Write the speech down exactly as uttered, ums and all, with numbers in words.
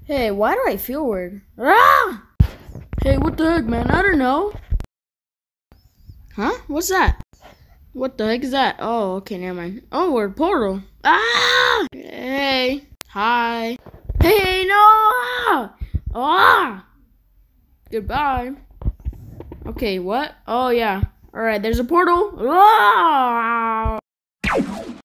Hey, why do I feel weird? Ah! Hey, what the heck, man? I don't know. Huh? What's that? What the heck is that? Oh, okay, never mind. Oh, we're a portal. Ah! Hey. Hi. Hey, no! Ah! Goodbye. Okay, what? Oh, yeah. Alright, there's a portal. Ah!